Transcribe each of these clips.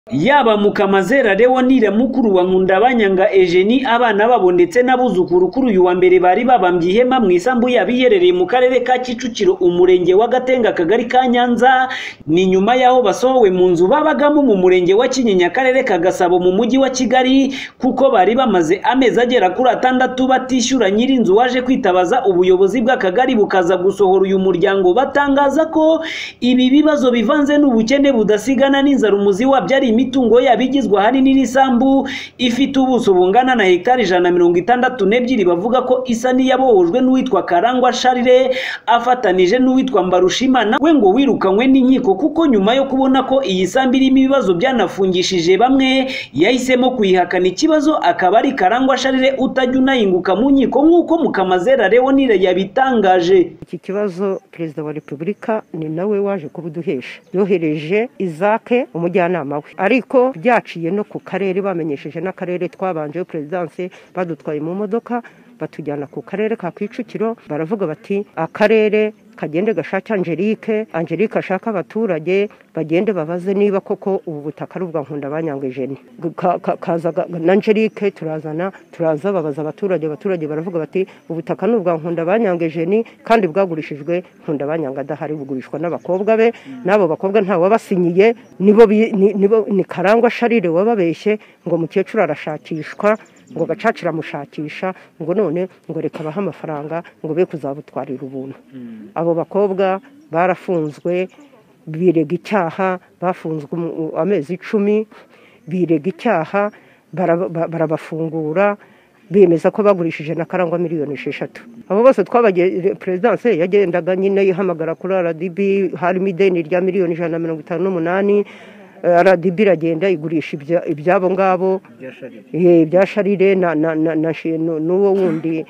Yaba Mukamazera Leonire mukuru wa Nkundabanyanga Eugenie abana babo ndetse n'abuzukuru kuri uyu wa mbere bari babambye ihema mu isambu yabiherereye mu karere ka Kicukiro umurenge wa Gatenga kagari ka Nyanza ni nyuma yaho basohowe mu nzu babagamo mu murenge wa Kinyinya karere ka Gasabo mu mujyi wa Kigali kuko bari bamaze amezi agera kuri 6 batishyura nyiri inzu waje kwitabaza ubuyobozi bw'akagari bukaza gusohora uyu muryango batangaza ko ibi bibazo bivanze n'ubukene budasigana n'inzara umuzi wabyari imitungo yabigizwe ahanini n'isambu ifite ubuso bungana na hektari 162 bavuga ko isa niyabohojwe n'uwitwa Karangwa Charire afatanije n'uwitwa Mbarushimana we ngo wirukanywe n'inkiko kuko nyuma yo kubona ko iyi sambu irimo ibibazo byanafungishije bamwe yahisemo kuyihakana ikibazo akaba ari Karangwa Charire utajya unayinguka mu nkiko nk'uko Mukamazera Leonire yabitangaje. Iki kibazo Perezida wa Repubulika ni nawe waje kubuduhesha yohereje Izake umujyanama we ariko byaciye no ku karere bamenyesheje n'akarere twabanje Presidence badutwaye mu modoka batujyana ku karere ka Kicukiro baravuga bati akarere kagende gashaka Angelique ashaka abaturage bagende babaze niba koko ubu butaka ari ubwa Nkundabanyanga Eugenie kaza na Angelique turaza babaza abaturage baravuga bati ubutaka ni ubwa Nkundabanyanga Eugenie kandi bwagurishijwe Nkundabanyanga adahari bugurishwa n'abakobwa be nabo bakobwa nta wabasinyiye nibo ni Karangwa Charire wababeshye ngo mukecuru arashakishwa ngo gacacira mushakisha ngo none ngo reka baha amafaranga ngo be kuzabutwarira ubuntu. Abo bakobwa barafunzwe birega icyaha bafunzwe amezi 10 birega icyaha barabafungura bemeza ko bagurishije na Karangwa miliyoni 6. Abo bose twabagiye Presidence yagendaga nyine yihamagara kuri RDB harimo ideni rya miliyoni 158 RDB iragenda igurisha ibyabo ngabo bya Charire n'uwo wundi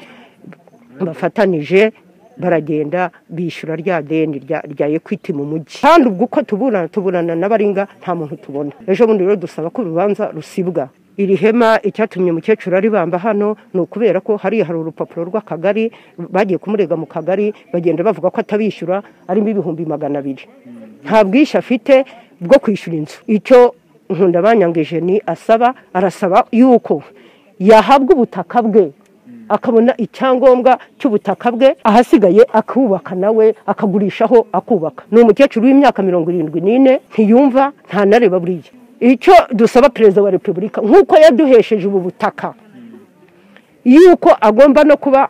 bafatanije baragenda bishyura rya deni rya Equity mu mujyi kandi ubwo uko tuburana n'abaringa nta muntu tubona. Ejo bundi rero dusaba ko urubanza rusibwa iri hema icyatumye mukecuru ari bamba hano no kubera ko hari urupapuro rw'akagari bagiye kumurega mu kagari bagenda bavuga ko atabishyura arimo 200,000 nta bwisha afite bwo kwishyura inzu. Icyo Nkundabanyanga Eugenie arasaba yuko yahabwa ubutaka bwe akabona icyangombwa cy'ubutaka bwe ahasigaye akubaka nawe akagurishaho akubaka. Ni umukecuru w'imyaka 74 ntiyumva nta nareba buriye. Icyo dusaba Perezida wa Repubulika nk'uko yaduhesheje ubu butaka yuko agomba no kuba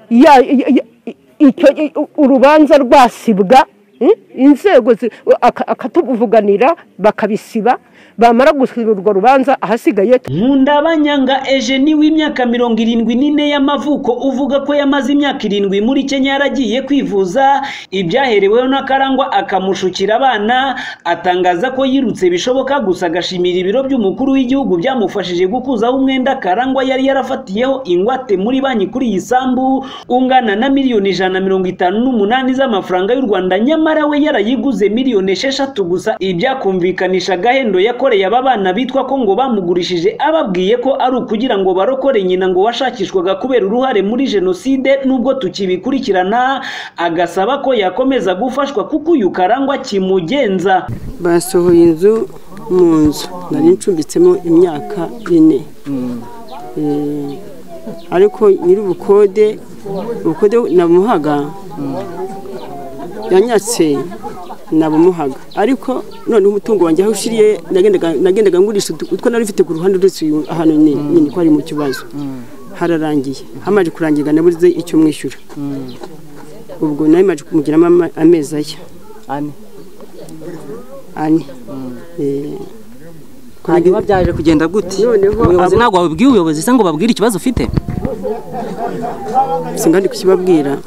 urubanza rwasibwa inzego akatuvuganira bakabisiba bamara gusubirwa rubanza ahasigaye. Nkundabanyanga Eugenie w'imyaka 74 y'amavuko uvuga ko yamaze imyaka 7 muri Kenya yaragiye kwivuza ibyahereweho na Karangwa akamushukira abana atangaza ko yirutse bishoboka gusa agashimira ibiro by'umukuru w'igihugu byamufashije gukuzaho umwenda Karangwa yari yarafatiyeho ingwate muri banki kuri iyi sambu ungana na miliyoni 158 z'amafaranga y'u Rwanda nyamara we yarayiguze miliyoni 6 gusa ibyakumvikanisha gahendo yakoreye aba bana bitwa ko ngo bamugurishije ababwiye ko ari ukugira ngo barokore nyina ngo washakishwaga kubera uruhare muri jenoside nubwo tukibikurikirana agasaba ko yakomeza gufashwa kuko uyu Karangwa kimugenza. Basohoye inzu mu nzu nari ncumbitsemo imyaka 4 ariko nyiri ubukode namuhaga yanyatse nabumuhaga ariko none umutungo wanjye aho ushiriye nagendaga ngurisha utwo nari mfite ku ruhande rwose ahantu nyine ko ari mu kibazo hararangiye hamaje kurangiga nabuze icyo mwishyura ubwo nayo maje kumugiramo amezi aya ane hanyuma byaje kugenda gute ubuyobozi ntabwo babwiye ubuyobozi se ngo babwire ikibazo ufite singandi kukibabwira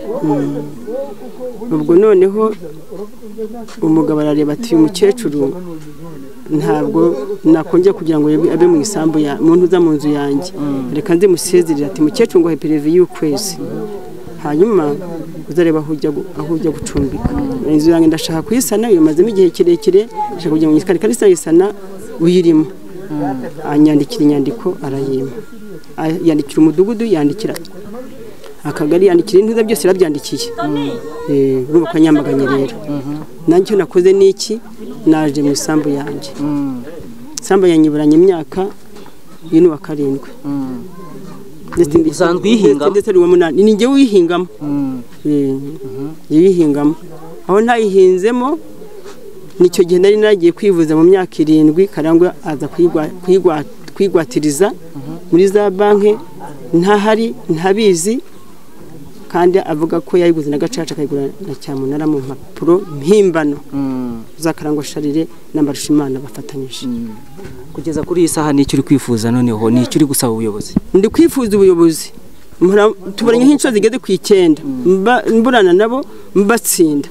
ubwo noneho umugabo arareba ati umukecuru ntabwo nakongera kugira ngo abe mu isambu ya muntu uza mu nzu yanjye reka nze musezerera ati mukecuru ngo hepereve y'ukwezi hanyuma uzareba aho ujya gucumbika inzu yanjye ndashaka kuyisana yamazemo igihe kirekire ndashaka kugira ngo nyikari karisana uyirimo anyandikira inyandiko arayima yandikira umudugudu yandikira akagari yandikira intuza byose yarabyandikiye urubuka kanyamaganye rero nanjye nakoze niki naje mu isambu yanjye samba yanyiburanye imyaka y'inu wa 7 usanzwe yihingamo ndetse ari wa 8 ni nge wihingamo yihingamo aho ntayihinzemo nicyo gihe nari nagiye kwivuza mu myaka 7 Karangwa aza kwigwatiriza muri za banki ntahari ntabizi kandi avuga ko yayiguze na gacaca kayigura na cyamunara mu mpapuro mpimbano za Karangwa Sharire na Mbarushimana bafatanyije kugeza kuri iyi saha nicyo uri kwifuza noneho nicyo uri gusaba ubuyobozi ndi kwifuza ubuyobozi tubaranye nk'inshuro zigeze ku 9 mburana nabo mbatsinda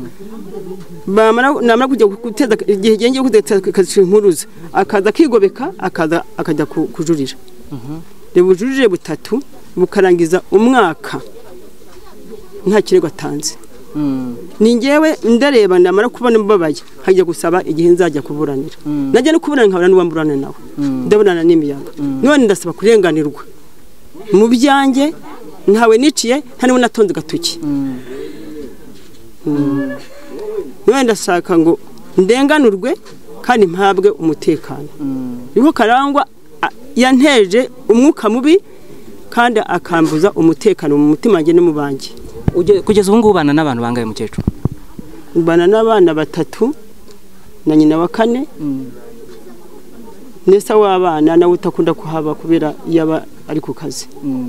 namara kujya guteza igihe genge kudetsa impuruza akaza kigobeka akajya kujurira reba ujurire butatu bukarangiza umwaka nta kirego atanze ni ngewe ndareba ndamara kubona mbabaye hajya gusaba igihe nzajya kuburanira najya no kuburana nkabana n'uwamburana nawe ndabonana n'imiyaga none ndasaba kurenganirwa mu byanjye ntawe niciye nta niwe natonze gatuki none ndashaka ngo ndenganurwe kandi mpabwe umutekano niho Karangwa yanteje umwuka mubi kandi akambuza umutekano mu mutima wanjye no mu banjye kugeza ubu ngubu bana n'abantu bangaye mukecuru bana n'abana 3 na nyina wa 4 nesa w'abana nawe utakunda kuhaba kubera yaba ari ku kazi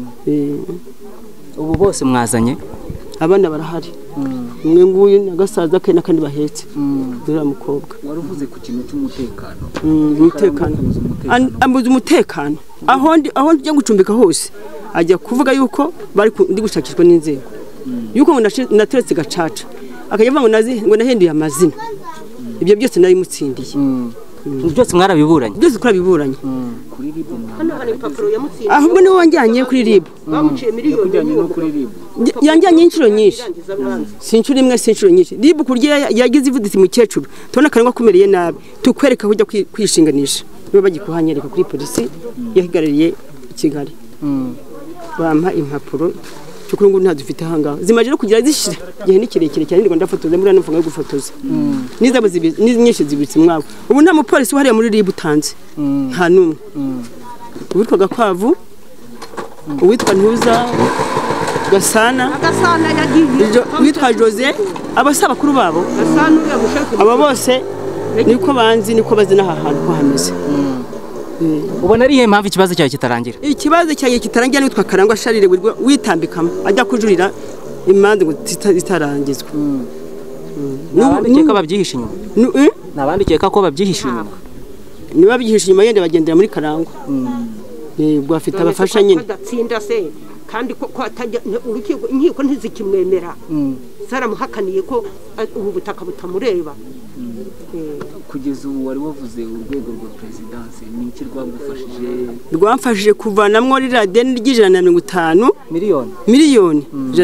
ubu bose mwazanye abana barahari umwe nguyu nagasaza ke nakandi bahetse dore mukobwa waruvuze ku kintu cy'umutekano umutekano ambuza umutekano aho njya gucumbika hose ajya kuvuga yuko bari ndi gushakishwa n'inzego yuko ngo nateretse gacaca akavuga ngo nahenduye amazina ibyo byose nari mutsindiye byose mwarabiburanye byose kurabiburanye kuri RIB hano hari impapuro yamutsindiye ahubwo niwe wanjyanye kuri RIB bamuciye miliyoni no kuri RIB yanjyanye inshuro nyinshi sinshuro imwe sinshuro nyinshi RIB kurya yagize ivuditse mukecuru tubona Karangwa kumereye nabi tukwereka kujya kwishinganisha niba bagikuhanyereka kuri polisi yahigarariye Kigali bampa impapuro cyukuri ngo ntadufite hangaho zimaje no kugira zishira gihe ni kirekire cyane ngo ndafotoza muri nafunga yo gufotoza nizabo nyinshi zibitse mwabo ubu nta mupolisi wahariye muri RIB utanze nta numwe witwa Gakwavu witwa Ntuza Gasana yagiye witwa Jose abasaba kuri babo Gasana uriya mushefu aba bose niko banzi niko bazi n'aha hantu ko hameze ubona ari impamvu ikibazo cyawe kitarangira ikibazo cyawe kitarangira nitwa Karangwa Sharire witambikamo ajya kujurira imanza ngo zitarangizwa nabandi keka babyihisha inyuma nabandi keka ko babyihisha inyuma niba byihisha inyuma yende bagendera muri Karangwa ubwo afite abafasha nyine adatsinda se kandi ko atajya urukiko inkiko ntizikimwemera saramuhakaniye ko ubu butaka butamureba kugeza ubu wari wavuze urwego rwa presidence ni iki rwamfashije kuvanamwo rira deni ry'150 miliyoni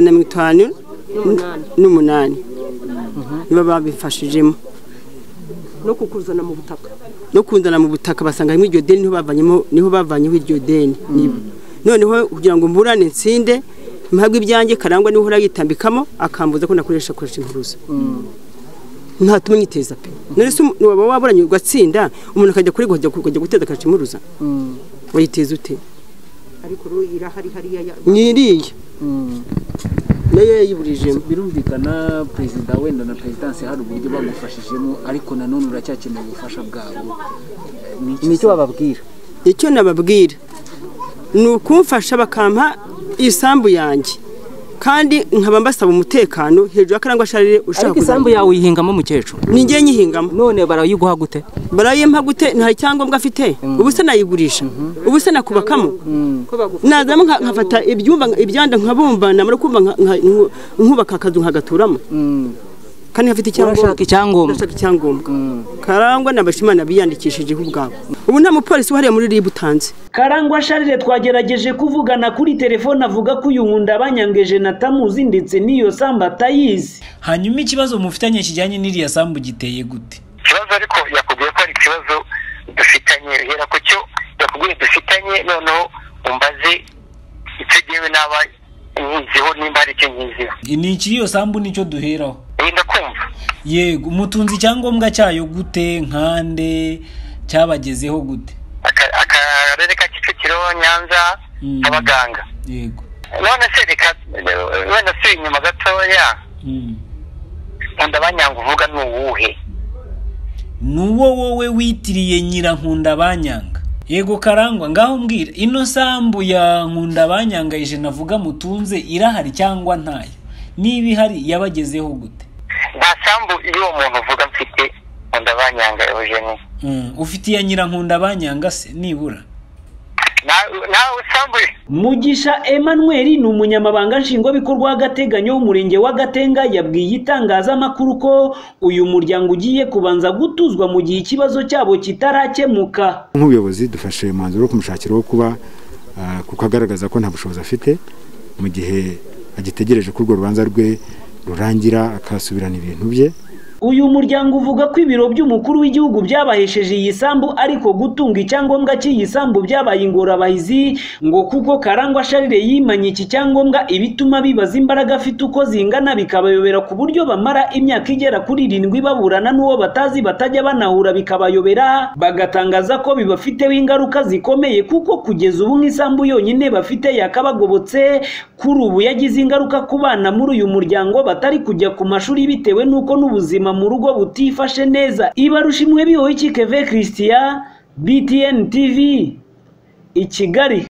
158 niba babifashijemo no kukuzana mu butaka no kunzana mu butaka basanga harimo iryo deni niho bavanyeho iryo deni noneho kugira ngo mburane nsinde mpabwe ibyanjye Karangwa niho urayitambikamo akambuza ko nakoresha impuruza nta tumnyiteza pe none se waba waburanye ugatsinda umuntu akajya kuri kujya guteza impuruza wayiteza ute ariko ro irahari hariya nyiriye nayo yayiburijemo birumvikana perezida wenda na presidence hari uburyo bagufashijemo ariko nanone uracyakeneye ubufasha bwabo nicyo bababwira icyo nababwira nukumfasha bakampa isambu yanjye kandi nkaba mbasaba umutekano hejuru Karangwa Sharire ushaka isambu yawe uyihingamo mukecuru ninge nyihingamo none barayiguha gute barayimpa gute nta cyangombwa afite ubu se nayigurisha ubu se nakubakamo nazamo nkafata ibyanda nkabumba namara kumva nkubaka akazu nkagaturamo kandi hafite icyangombwa Karangwa n'abashimana biyandikishije ubwabo ubu nta mupolisi wahariye muri RIB utanze Karangwa Sharire twagerageje kuvugana kuri telefone avuga ko uyu nkunda banyangeje natamuzi ndetse niyo samba tayizi. Hanyuma ikibazo mufitanye kijyanye n'iriya sambu giteye gute? Ikibazo ariko yakubwiye ko ari ikibazo dufitanye hera ku cyo yakubwiye dufitanye noneho umbaze itegewe n'aba nyiziho nimba ari cyo nyiziho. Ni iki iyo sambu nicyo duheraho? Ndakumva. Yego umutunzi cyangombwa cyayo gute nkande cyabagezeho gute? Akarere ka Kicukiro, Nyanza, abaganga. Yego. None se reka wenda si inyuma gatoya. Nkundabanyanga uvuga ni uwuhe? Nuwo wowe witiriye Nkundabanyanga. Yego Karangwa, ngaho mbwira, ino sambu ya Nkundabanyanga ije navuga mutunze irahari cyangwa ntayo? Niba ihari yabagezeho gute? Nta sambu iyo umuntu uvuga mfite Nkundabanyanga Eugene. Ufite iya Nkundabanyanga se nibura? Nawe sambu. Mugisha Emmanuel ni umunyamabanga nshingwabikorwa w'agateganyo w'umurenge wa Gatenga yabwiye itangazamakuru ko uyu muryango ugiye kubanza gutuzwa mu gihe ikibazo cyabo kitarakemuka. Nk'ubuyobozi dufashe umwanzuro wo kumushakira wo kuba kuko agaragaza ko nta bushobozi afite mu gihe agitegereje ko urwo rubanza rwe rurangira akasubirana ibintu bye. Uyu muryango uvuga ko ibiro by'umukuru w'igihugu byabahesheje iyi sambu ariko gutunga icyangombwa cy'iyi sambu byabaye ingorabahizi ngo kuko Karangwa Charles yimanye iki cyangombwa ibituma bibaza imbaraga afite uko zingana bikabayobera ku buryo bamara imyaka igera kuri 7 baburana n'uwo batazi batajya banahura bikabayobera, bagatangaza ko bibafiteho ingaruka zikomeye kuko kugeza ubu nk'isambu yonyine bafite yakabagobotse kuri ubu yagize ingaruka ku bana muri uyu muryango batari kujya ku mashuri bitewe n'uko n'ubuzima mu rugo butifashe neza. Ibarushimwe bihoye Keve Christian, BTN TV, i Kigali.